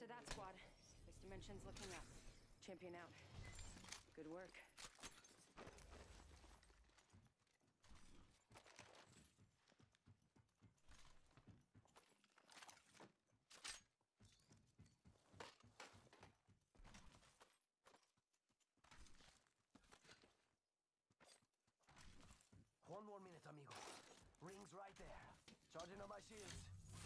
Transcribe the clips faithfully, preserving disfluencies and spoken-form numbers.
of that squad. This dimension's looking up. Champion out. Good work. One more minute, amigo. Ring's right there. Charging on my shields.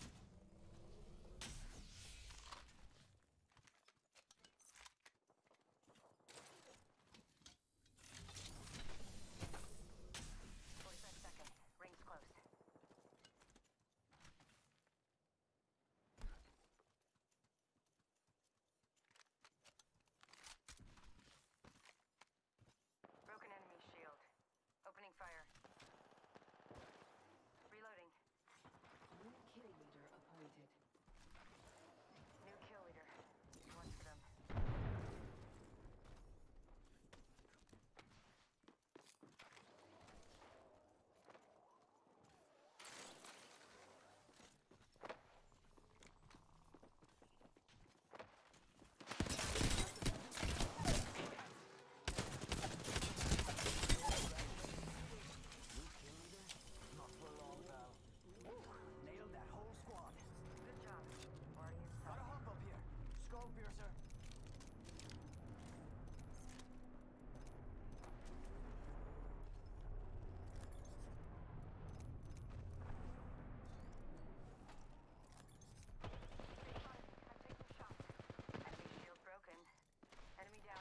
forty-five seconds. Ring's close. Broken enemy shield. Opening fire. Reloading. New kill leader appointed. New kill leader. One for them. Nailed that whole squad. Good job. Already inside. Gotta hop up here. Skull piercer. I'm taking shots. Enemy shield broken. Enemy down.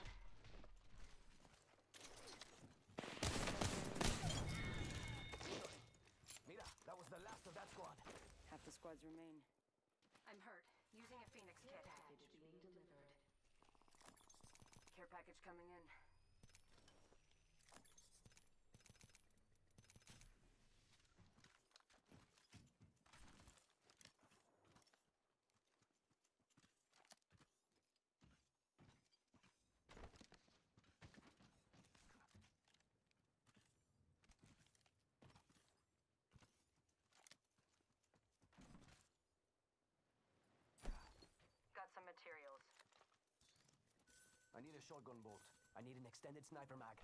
Mira, that was the last of that squad. Half the squads remain. I'm hurt. Using a Phoenix kit. Package being delivered. Care package coming in. Got some materials. I need a shotgun bolt. I need an extended sniper mag.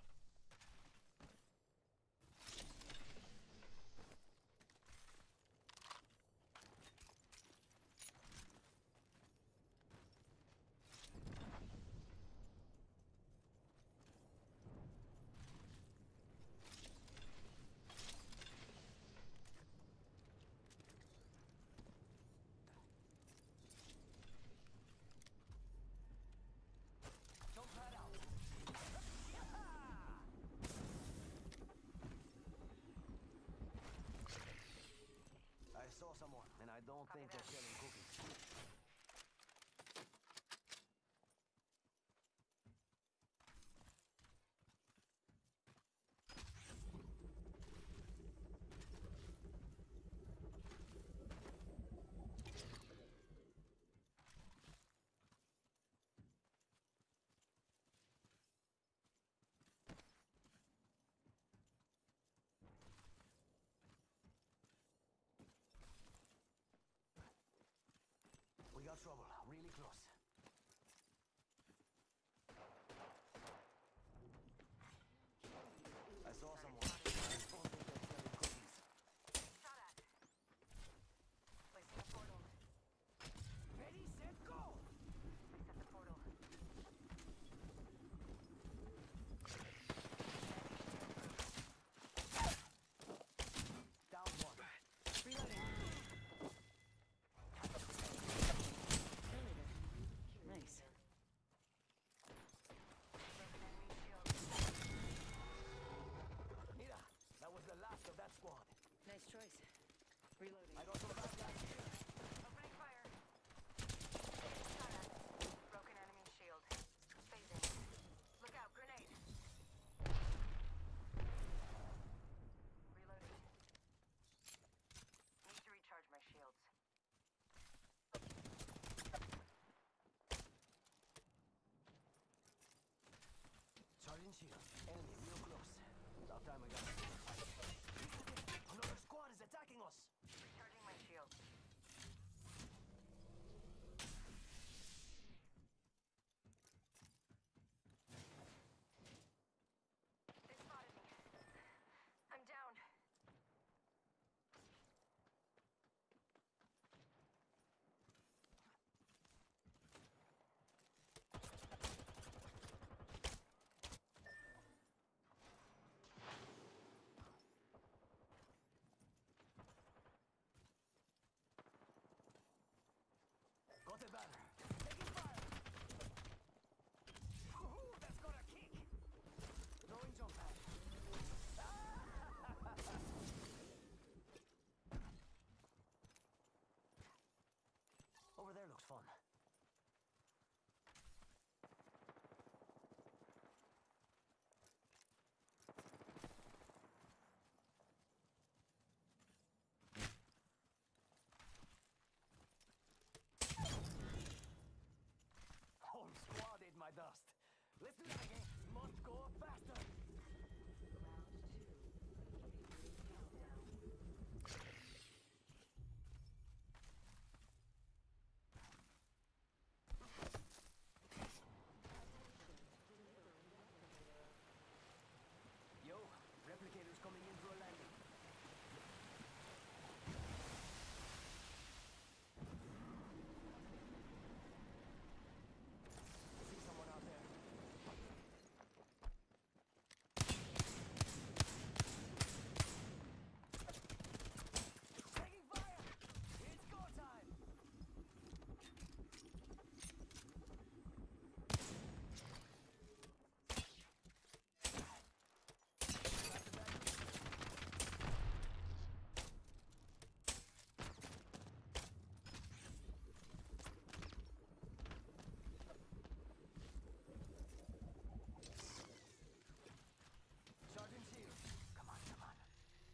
Jump right out. I saw someone, and I don't Copy think that. they're selling cookies. We got trouble, really close. I saw someone. I don't think they're selling cookies. Shot at. Placing a portal. Ready, set, go! I set the portal. Down one. Reloading. Nice. Broken enemy shield. Mira, that was the last of that squad. Nice choice. Reloading. I got some bad guys here. Opening fire. Shot at. Broken enemy shield. Phasing. Look out, grenade. Reloading. Need to recharge my shields. Charging shield. Enemy real close. About time I got it. Another squad is attacking us. Recharging my shields. looks fun. Whole squad ate my dust. Let's do that again. Must go faster. Round two. Beginning countdown. Yo, replicators coming in for a landing. See someone out there. Taking fire! It's go time! Grab the bag. Sergeant Shield. Come on, come on.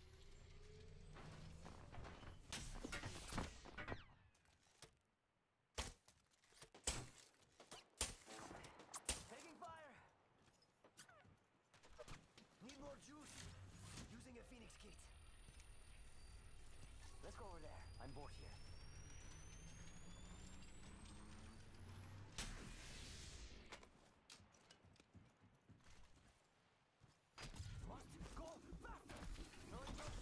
Taking fire! Need more juice. Using a Phoenix kit. Let's go over there. I'm bored here. Must go faster! No, it's not.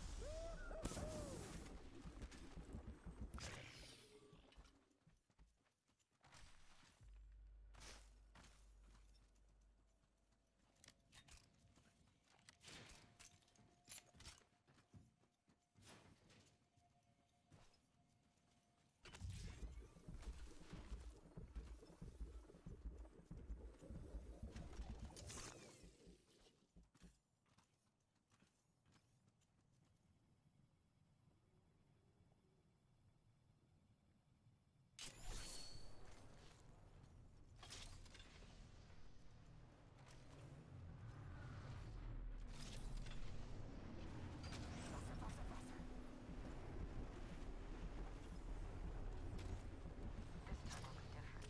Faster, faster, faster. This time will be different.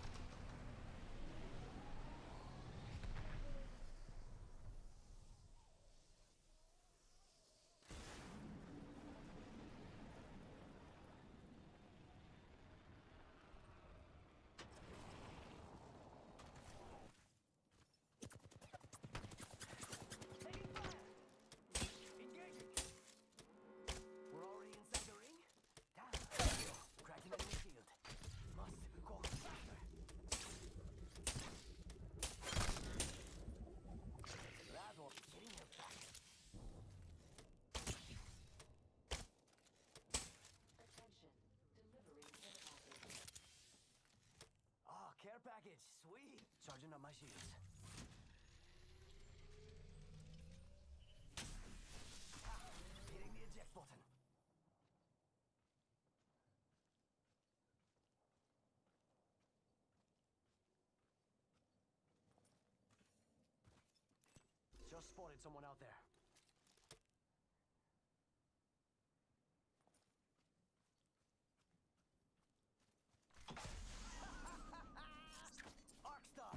Taking fire! Engaging! We're already inside the ring? Damn! Cracking enemy shield. Must go faster! That one. Getting her back. Attention. Delivering care package. Oh, care package. Sweet! Charging up my shields. Ah, hitting the eject button. Just spotted someone out there. Arcstar!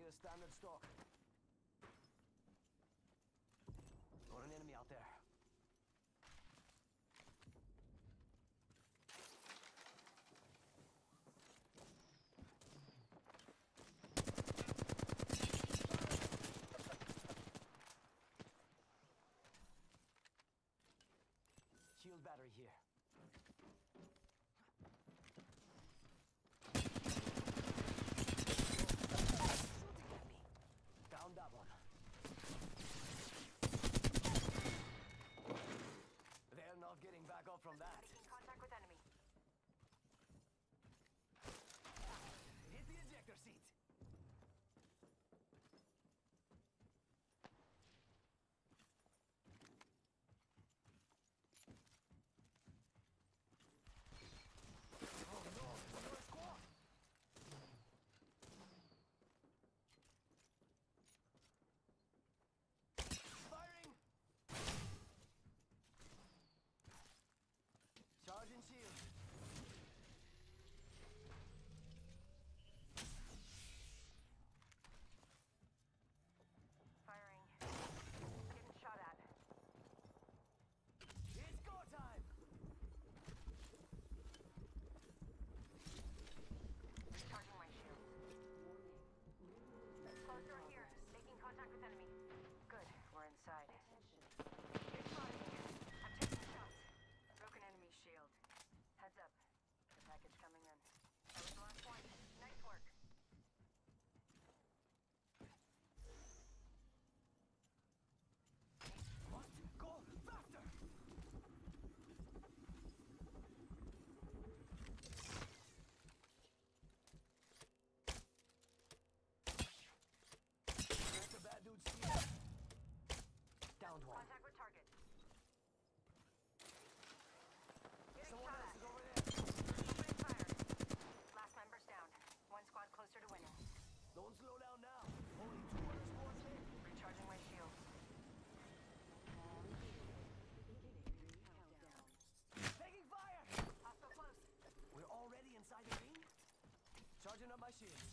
need a standard stock. Got an enemy out there. Shield battery here. Down that one. They're not getting back up from that. Making contact with enemy. Hit the ejector seat. Oh no, another squad. Firing! Charging shield. Firing. Getting shot at. It's go time! Charging my shield. Closer here. Making contact with enemy. Good. We're inside. You're spotted me. I'm taking shots. Broken enemy shield. Heads up. The package coming in. That was the last one. Nice work. Must go faster! That's a bad dude's shield. Downed one. Contact with target. Getting Someone shot else at. is over there. Opening fire. Last member's down. One squad closer to winning. Don't slow down now. Only two other squads left. Recharging my shield. Taking fire! Hostile close. We're already inside the ring? Charging up my shields.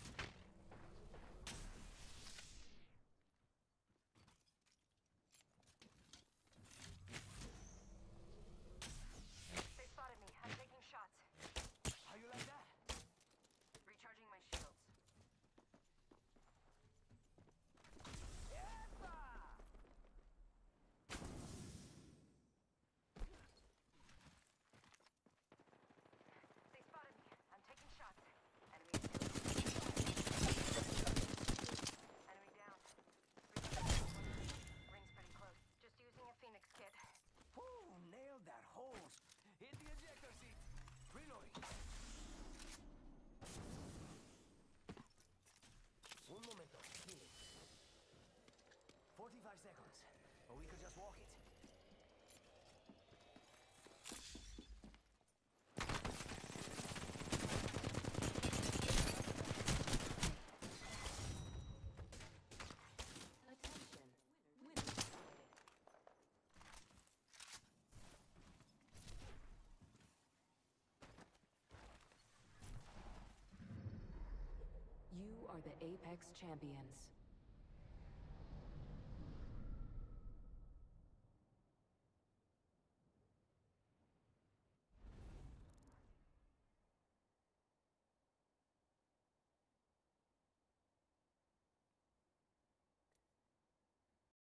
They spotted me. I'm taking shots. How you like that? Recharging my shields. Yepa! They spotted me. I'm taking shots. Enemy shield. Enemy down. Ring's pretty close. Just using a Phoenix kit. Whew, nailed that hose. Hit the ejector seat. Reloading. Un momento. Healing. forty-five seconds. Or we could just walk it. Attention. Winner spotted. You are the Apex Champions.